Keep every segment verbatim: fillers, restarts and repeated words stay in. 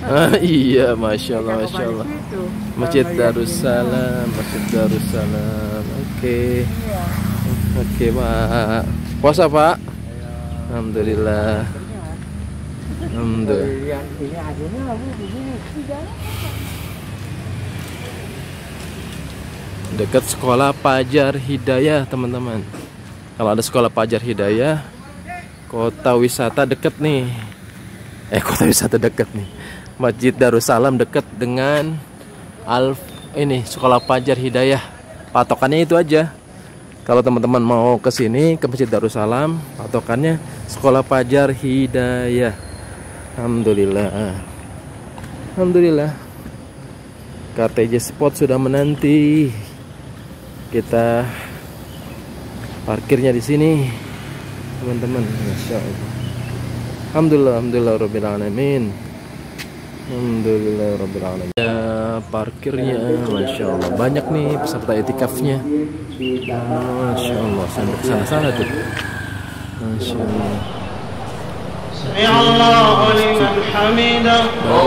Ah, iya, masya Allah, masya Allah. Masjid Darussalam, Masjid Darussalam. Oke, oke Pak. Puasa Pak? Alhamdulillah. Alhamdulillah. Dekat sekolah Pajar Hidayah, teman-teman. Kalau ada sekolah Pajar Hidayah, kota wisata deket nih. Eh, kota wisata deket nih. Masjid Darussalam dekat dengan Al ini sekolah Pajar Hidayah. Patokannya itu aja. Kalau teman-teman mau ke sini ke Masjid Darussalam, patokannya sekolah Pajar Hidayah. Alhamdulillah. Alhamdulillah. K T J Spot sudah menanti. Kita parkirnya di sini, teman-teman. Masya Allah. Alhamdulillah, alhamdulillah rabbil alamin. Alhamdulillah rabbil alamin. Ya, parkirnya masya Allah banyak nih peserta itikafnya. Masya Allah, sampai ke sana-sana tuh. Masya Allah. Sami'allahu liman hamidah.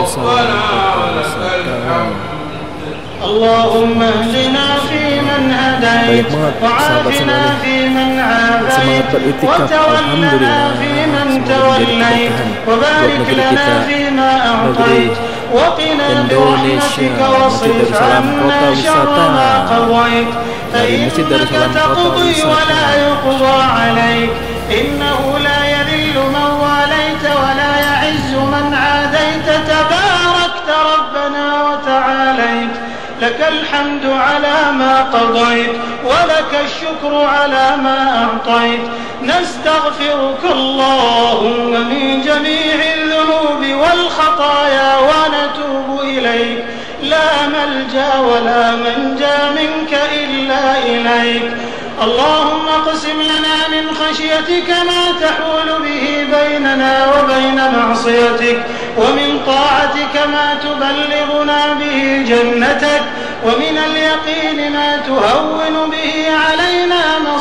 Allahumma hdina fiman hadait wa afina fiman afait wa tawallana fiman tawallait wa barik lana fima a'tait wa qina bi rahmatika wasrif 'anna sharra ma qadait fa innaka taqdi wa la yuqda 'alayk innahu la yadhillu man walayta wa la ya'izzu man 'adayta tabarakta rabbana wa ta'alayt لك الحمد على ما قضيت ولك الشكر على ما أعطيت نستغفرك اللهم من جميع الذنوب والخطايا ونتوب إليك لا ملجأ ولا منجا منك إلا إليك اللهم اقسم لنا من خشيتك ما تحول به بيننا وبين معصيتك ومن طاعتك ما تبلغنا به جنتك ومن اليقين ما تهون به علينا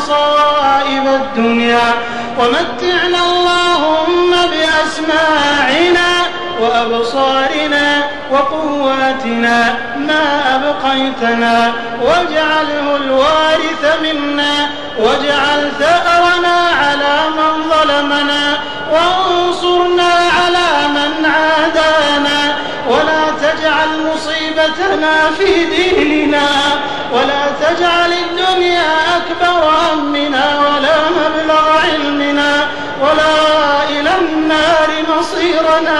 مصائب الدنيا ومتعنا اللهم بأسماعنا وأبصارنا وقواتنا ما أبقيتنا واجعله الوارث منا واجعل ثأرنا على من ظلمنا وانصرنا على من عادانا ولا تجعل مصيبتنا في ديننا ولا تجعل الدنيا أكبر همنا ولا مبلغ علمنا ولا إلى النار مصيرنا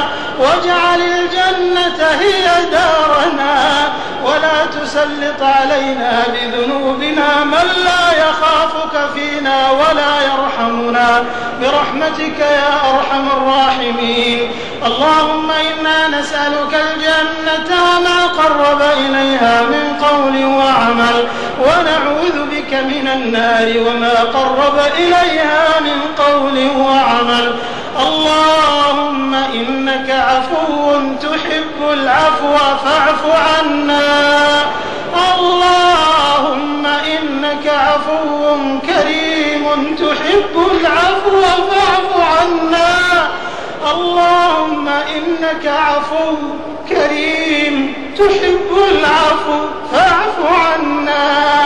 واجعل الجنة هي دارنا ولا تسلط علينا بذنوبنا من لا يخافك فينا ولا يرحمنا برحمتك يا أرحم الراحمين اللهم إنا نسألك الجنة وما قرب إليها من قول وعمل ونعوذ بك من النار وما قرب إليها من قول وعمل اللهم إنك عفو تحب العفو فاعف عنا اللهم إنك عفو كريم تحب العفو فاعف عنا اللهم إنك عفو كريم تحب العفو فاعف عنا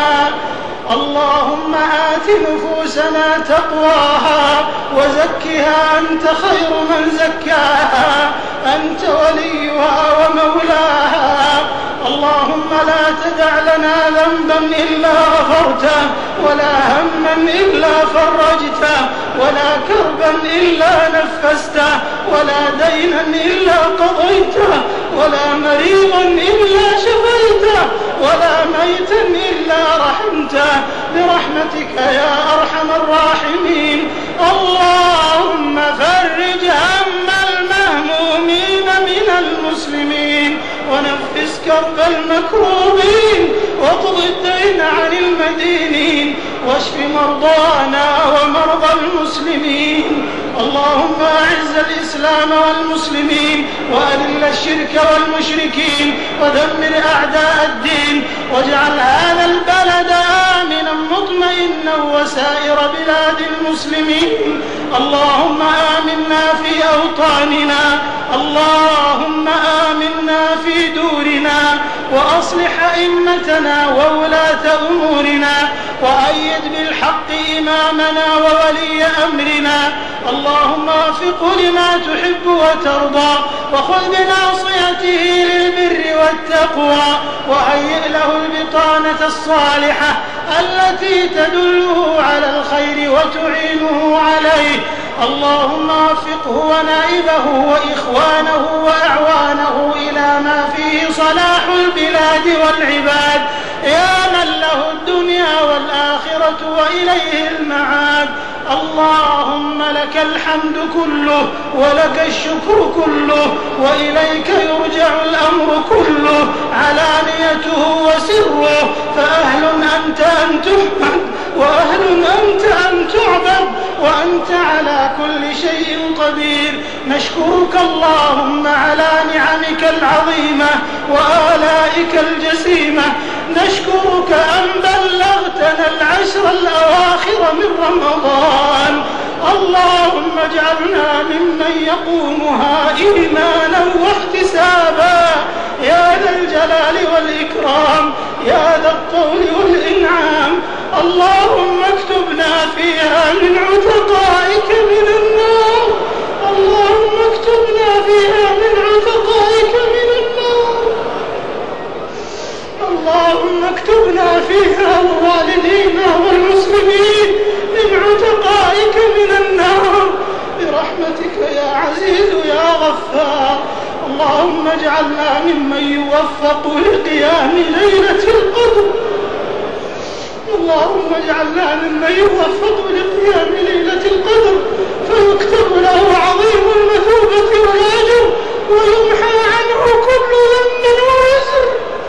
اللهم آت نفوسنا تقواها وزكها أنت خير من زكاها أنت وليها ومولاها اللهم لا تدع لنا ذنبا إلا غفرته ولا هما إلا فرجته ولا كربا إلا نفسته ولا دينا إلا قضيته ولا مريضا إلا شفيته ولا ميتا إلا رحمته برحمتك يا أرحم الراحمين اللهم فرج هم المهمومين من المسلمين ونفس كرب المكروبين واقض الدين عن المدينين واشف مرضانا ومرضى المسلمين اللهم أعز الإسلام والمسلمين وأذل الشرك والمشركين ودمر أعداء الدين واجعل هذا البلد آمنا مطمئنا وسائر بلاد المسلمين اللهم آمنا في أوطاننا. اللهم آمنا في دورنا وأصلح أئمتنا وولاة أمورنا وأيد بالحق إمامنا وولي أمرنا. اللهم وفقه لما تحب وترضى وخذ بناصيته للبر والتقوى وهيئ له البطانة الصالحة التي تدله على الخير وتعينه عليه. اللهم وفقه ونائبه وإخوانه وأعوانه إلى ما فيه صلاح البلاد والعباد يا من له الدنيا والآخرة وإليه المعاد. اللهم لك الحمد كله ولك الشكر كله وإليك يرجع الأمر كله علانيته وسره، فأهل أنت أن تحمد وأهل أنت أن تعبد وأنت على كل شيء قدير. نشكرك اللهم على نعمك العظيمة وآلائك الجسيمة. نشكرك أن بلغتنا العشر الأواخر من رمضان. اللهم اجعلنا ممن يقومها إيمانا واحتسابا يا ذا الجلال والإكرام يا ذا الطول والإنعام. اللهم اكتبنا فيها من عتقائك من النار. اللهم اكتبنا فيها من عتقائك من النار. اللهم اكتبنا فيها ووالدينا والمسلمين من عتقائك من النار برحمتك يا عزيز يا غفار. اللهم اجعلنا ممن يوفق لقيام ليلة القدر. اللهم اجعلنا ممن يوفق لقيام ليلة القدر فيكتب له عظيم المثوبة والأجر ويمحى عنه كل ذنب ووزر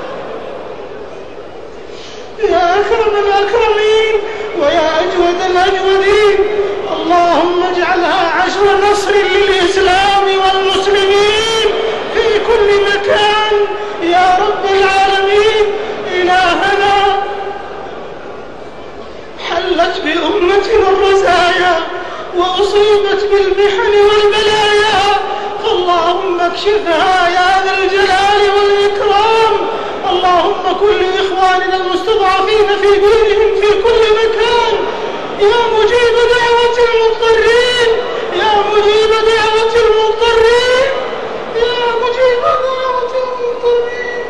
يا أكرم الأكرمين ويا أجود الأجودين. اللهم اجعلها عشر نصر للإسلام والمسلمين في كل مكان يا رب العالمين. إلهنا حلت بأمتنا الرزايا وأصيبت بالمحن والبلايا، فاللهم اكشفها يا ذا الجلال والإكرام. اللهم كن لإخواننا المستضعفين في دينهم في كل مكان يا مجيب دعوة المضطرين يا مجيب دعوة المضطرين يا مجيب دعوة المضطرين.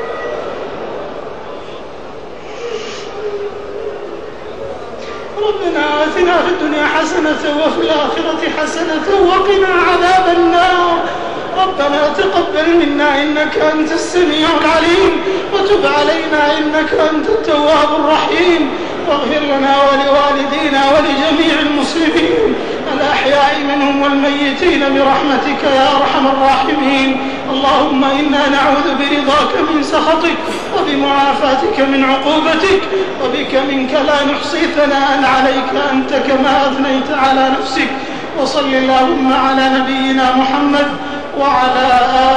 ربنا آتنا في الدنيا حسنة وفي الآخرة حسنة وقنا عذاب النار. ربنا تقبل منا إنك أنت السميع العليم وتب علينا إنك أنت التواب الرحيم. واغفر لنا ولوالدينا ولجميع المسلمين الأحياء منهم والميتين برحمتك يا أرحم الراحمين. اللهم إنا نعوذ برضاك من سخطك وبمعافاتك من عقوبتك وبك منك لا نحصي ثناء عليك أنت كما أثنيت على نفسك. وصل اللهم على نبينا محمد وعلى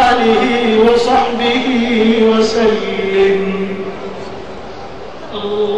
آله وصحبه وسلم. الله